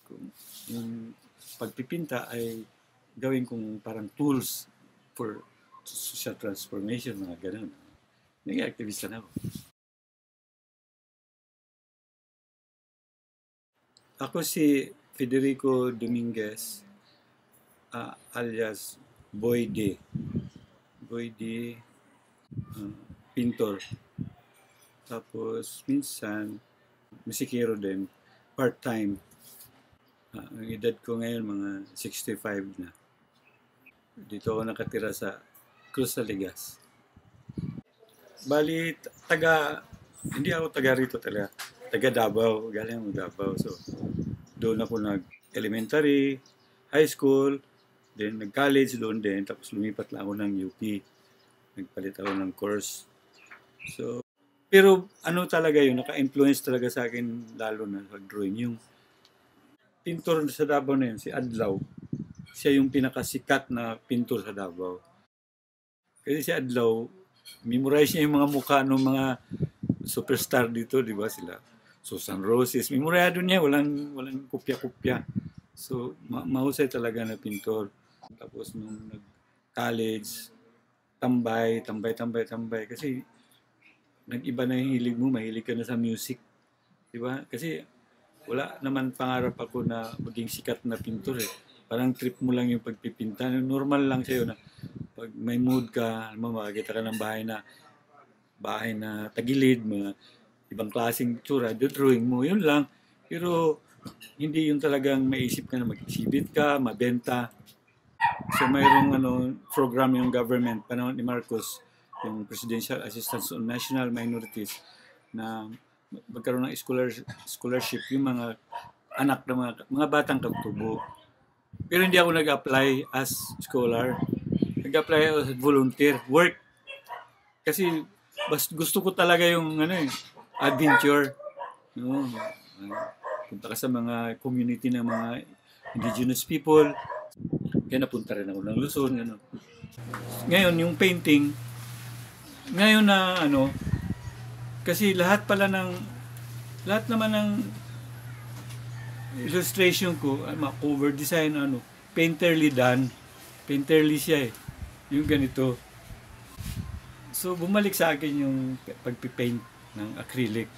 kung yung pagpipinta ay gawin kong parang tools for social transformation, mga ganun. Naging aktivista na ako. Ako si Federico Dominguez, alias Boy D. Boy D, pintor. Tapos minsan, musikero din, part-time. Ang edad ko ngayon mga 65 na. Dito ako nakatira sa Cruz Saligas. Bali, hindi ako taga rito talaga. Taga Davao, galing ako Davao. So, doon ako nag-elementary, high school, then nag-college doon din, tapos lumipat lang ako ng UP. Nagpalit ako ng course. So, pero ano talaga yun, naka-influence talaga sa akin lalo na pag-drawing. Yung pintor sa Davao na yun, si Adlaw, siya yung pinakasikat na pintor sa Davao. Kasi si Adlaw, memorize niya yung mga mukha ng mga superstar dito, di ba sila? Susan Roses, memoryado niya, walang kopya-kopya. So, mahusay talaga na pintor. Tapos nung nag-college, tambay. Kasi nag-iba na yung hilig mo, mahilig ka na sa music. Di ba? Kasi wala naman pangarap ako na maging sikat na pintor eh. Parang trip mo lang yung pagpipinta. Normal lang sa'yo na pag may mood ka, makakita ka ng bahay na tagilid, mga ibang klaseng tsura, drawing mo, yun lang. Pero hindi yung talagang maisip ka na mag-exhibit ka, mabenta. So mayroong program yung government, panahon ni Marcos, yung Presidential Assistance on National Minorities, na magkaroon ng scholarship yung mga anak ng mga batang katubo. Pero hindi ako nag-apply as scholar. Nag-apply as volunteer work. Kasi gusto ko talaga yung adventure. No, punta ka sa mga community ng mga indigenous people. Kaya napunta rin ako ng Luzon. Ngayon, yung painting, ngayon na kasi lahat naman ng illustration ko, cover design, painterly done. Painterly siya eh. Yung ganito. So, bumalik sa akin yung pagpipaint ng acrylic.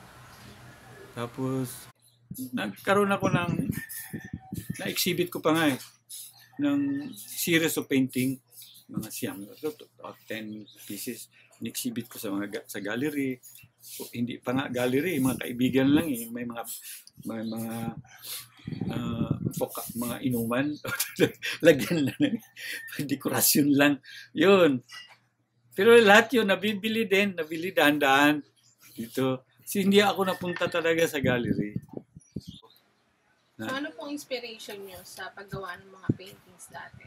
Tapos, nagkaroon ako na-exhibit ko pa nga eh, ng series of painting, mga 10 pieces, in-exhibit ko sa gallery. Hindi pa nga gallery, mga kaibigan lang eh, may mga mga inuman, lagyan lang, dekorasyon lang, yun. Pero lahat yun, nabili dahan-dahan dito. Kasi hindi ako napunta talaga sa gallery. So ano pong inspiration nyo sa paggawa ng mga paintings dati?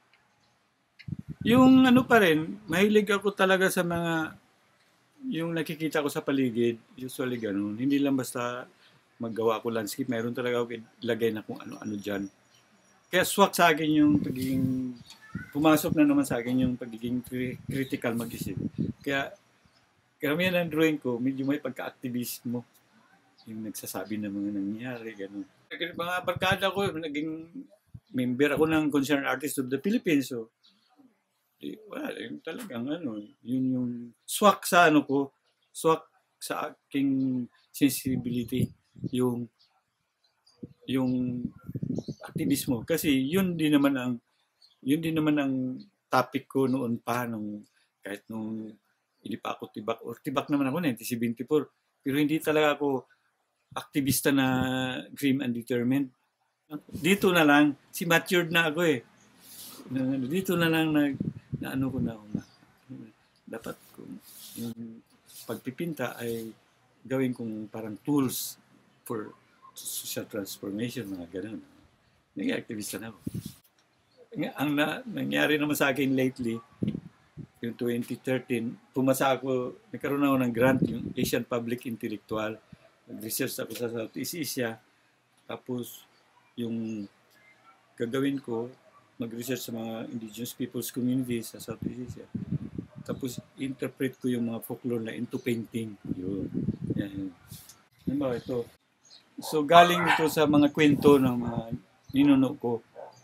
Yung pa rin, mahilig ako talaga sa yung nakikita ko sa paligid, usually ganun. Hindi lang basta maggawa ko landscape, mayroon talaga ako ilagay na kung ano-ano dyan. Kaya swak sa akin yung pumasok na naman sa akin yung pagiging critical mag-isip. Kaya karamihan ng drawing ko, medyo may pagka-activismo. Yung nagsasabi ng mga nangyayari, gano'n. Mga barkada ko, naging member ako ng Concerned Artists of the Philippines. So, wala, yung talagang yun yung swak sa swak sa aking sensibility, yung aktivismo. Kasi yun din naman ang topic ko noon pa, kahit nung hindi pa ako tibak naman ako 1974. Pero hindi talaga ako aktivista na grim and determined. Dito na lang, matured na ako eh. Dito na lang dapat yung pagpipinta ay gawin kong parang tools for social transformation, mga ganun. Naging aktivista na ako. Ang nangyari naman sa akin lately, yung 2013, nagkaroon ako ng grant, yung Asian Public Intellectual. Nag-research ako sa Southeast Asia. Tapos, yung gagawin ko, mag-research sa mga indigenous people's communities sa Southeast Asia. Tapos, interpret ko yung mga folklore na into painting. Yun. Yan. Ano ba ito? So galing ito sa mga kwento ng mga ninuno ko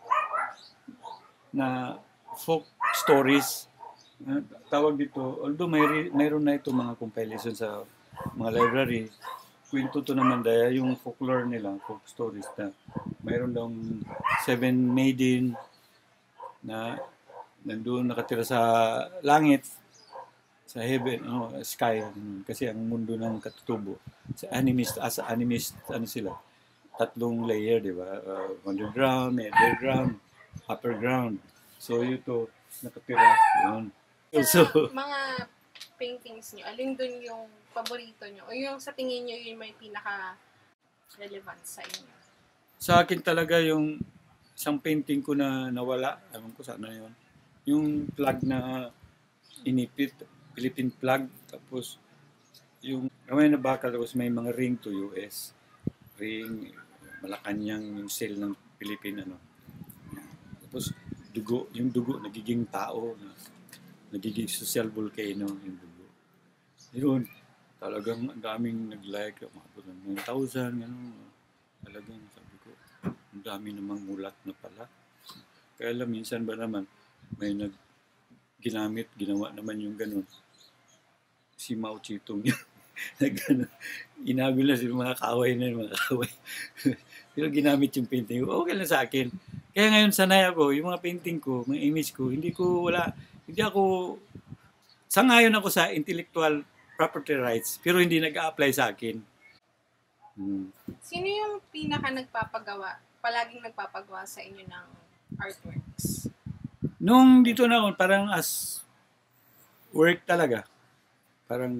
na folk stories. Tawag dito, although mayroon na ito mga compilation sa mga library, kwento to naman daya yung folklore nila, folk stories na mayroon daw 7 maiden na nandun nakatira sa langit, sa heaven, sky, kasi ang mundo ng katutubo. Sa animist, as animist, ano sila, 3 layer, di ba? Underground, underground, upper ground. So, ito, nakatira, yun. Sa mga paintings niyo, alin dun yung paborito niyo? O yung sa tingin niyo yun may pinaka-relevant sa inyo? Sa akin talaga yung isang painting ko na nawala, alam ko sana yun. Yung flag na inipit, Philippine flag, tapos yung ramay na bakal, tapos may mga ring to US. Ring, Malacanang, yung seal ng Philippine, ano. Tapos dugo, yung dugo nagiging tao, nagiging social volcano yung dugo. Yun, talagang ang daming nag-like, umabot ng 1,000, ano. Talagang sabi ko, ang dami namang mulat na pala. Kaya lang minsan ba naman, may ginawa naman yung ganun. Si Mao Zedong inabil na sila mga kaaway na mga kaaway. Pero ginamit yung painting ko, okay lang sa akin. Kaya ngayon sanay ako, yung mga painting ko, mga image ko, hindi ako, sangayon ako sa intellectual property rights, pero hindi nag-a-apply sa akin. Sino yung palaging nagpapagawa sa inyo ng artworks? Nung dito na ako, parang as work talaga. Parang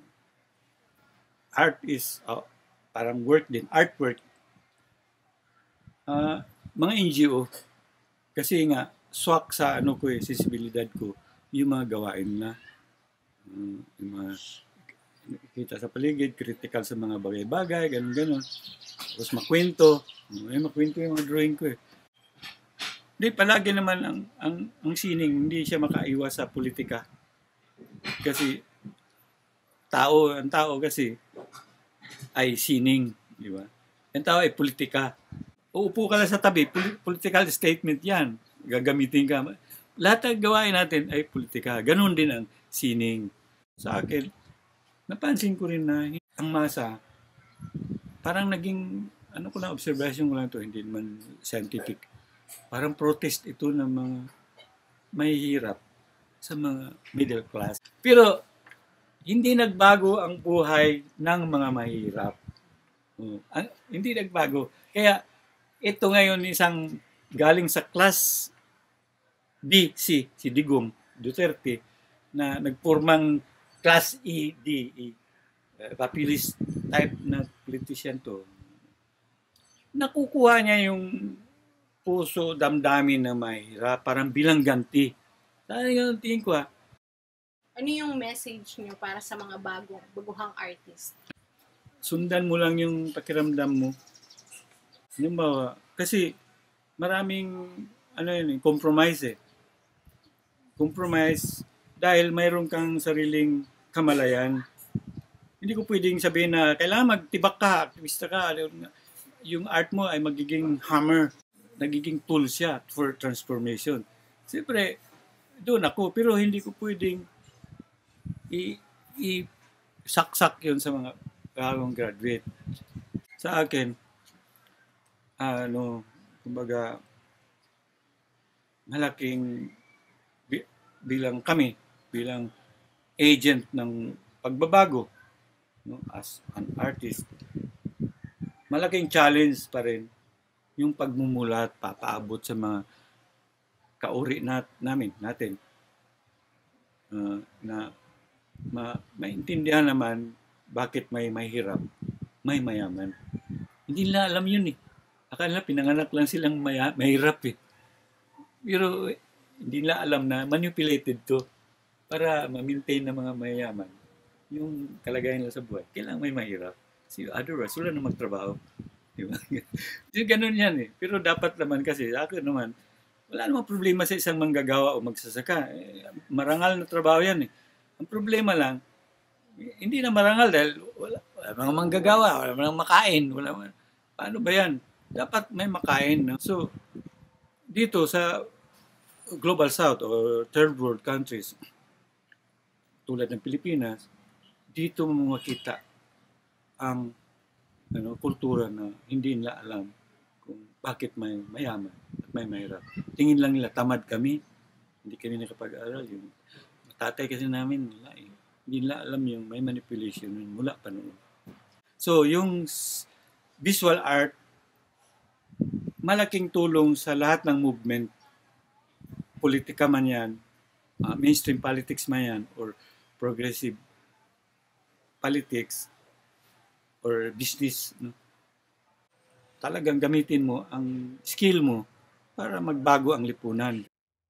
art is parang work din, artwork. Mga NGO, kasi nga swak sa sensibilidad ko, yung mga gawain na yung mga kita sa paligid, critical sa mga bagay-bagay, ganun-ganun. Tapos makwento yung mga drawing ko eh. Hindi, palagi naman ang sining, hindi siya makaiwas sa politika. Kasi ang tao kasi ay sining, di ba? Ang tao ay politika. Uupo ka lang sa tabi, political statement yan. Gagamitin ka. Lahat ng gawain natin ay politika. Ganun din ang sining. Sa akin, napansin ko rin na ang masa, parang naging, observation ko lang ito, hindi naman scientific. Parang protest ito ng mga mahihirap sa mga middle class. Pero, hindi nagbago ang buhay ng mga mahirap. Hindi nagbago. Kaya, ito ngayon isang galing sa class D, si Digong Duterte, na nagpurmang class E, D, populist type na politician to. Nakukuha niya yung puso, damdamin na mahirap, parang bilang ganti. Dahil yung tingin ko ano yung message niyo para sa mga baguhang artist? Sundan mo lang yung pakiramdam mo. Kasi maraming compromise eh. Compromise dahil mayroon kang sariling kamalayan. Hindi ko pwedeng sabihin na kailangan magtibak ka, aktivista ka. Yung art mo ay magiging hammer, nagiging tool siya for transformation. Siyempre, doon ako, pero hindi ko pwedeng saksak yun sa mga bagong graduate. Sa akin, kumbaga, malaking bilang agent ng pagbabago, as an artist, malaking challenge pa rin yung pagmumulat, papaabot sa mga kauri natin na maintindihan naman bakit may mahirap, may mayaman. Hindi nila alam yun eh. Akala pinanganak lang silang mahirap eh. Pero hindi nila alam na manipulated to para ma-maintain ng mga mayayaman yung kalagayan nila sa buhay. Kailangan may mahirap. Kasi otherwise, wala na magtrabaho. Diba? Ganun yan eh. Pero dapat naman kasi, ako naman, wala namang problema sa isang manggagawa o magsasaka. Marangal na trabaho yan eh. Ang problema lang, hindi na marangal dahil wala mga manggagawa, wala mga makain, Paano ba yan? Dapat may makain. No? So, dito sa Global South o third world countries, tulad ng Pilipinas, dito mo makita ang kultura na hindi nila alam kung bakit may mayaman at may mahirap. Tingin lang nila, tamad kami, hindi kami nakapag-aral. Yung tatay kasi namin, hindi nila alam yung may manipulation mula pa noon. So, yung visual art, malaking tulong sa lahat ng movement, politika man yan, mainstream politics man yan, or progressive politics, or business. No? Talagang gamitin mo ang skill mo para magbago ang lipunan.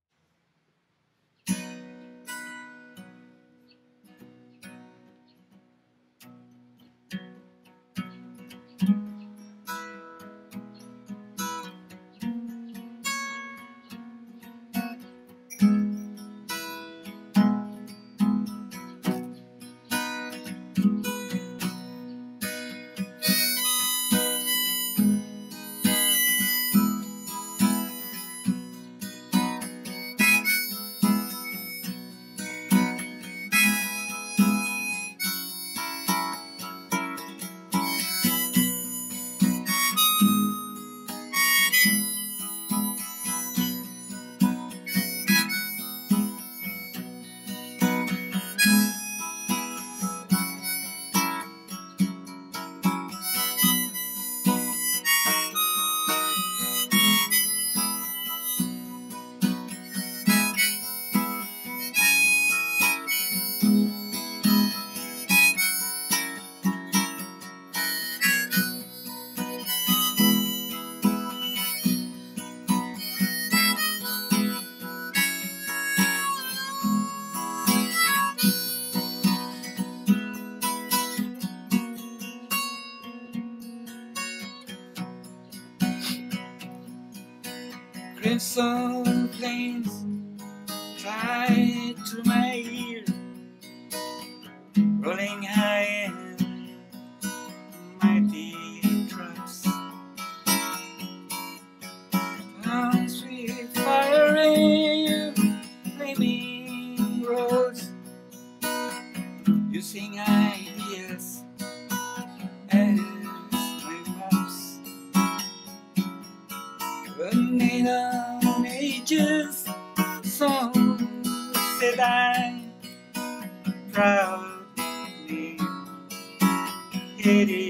Crimson flames tied to my ear, rolling high in mighty drops. Palms with fire in flaming roads, using ideas as my maps. Running on ages, songs that I proudly headed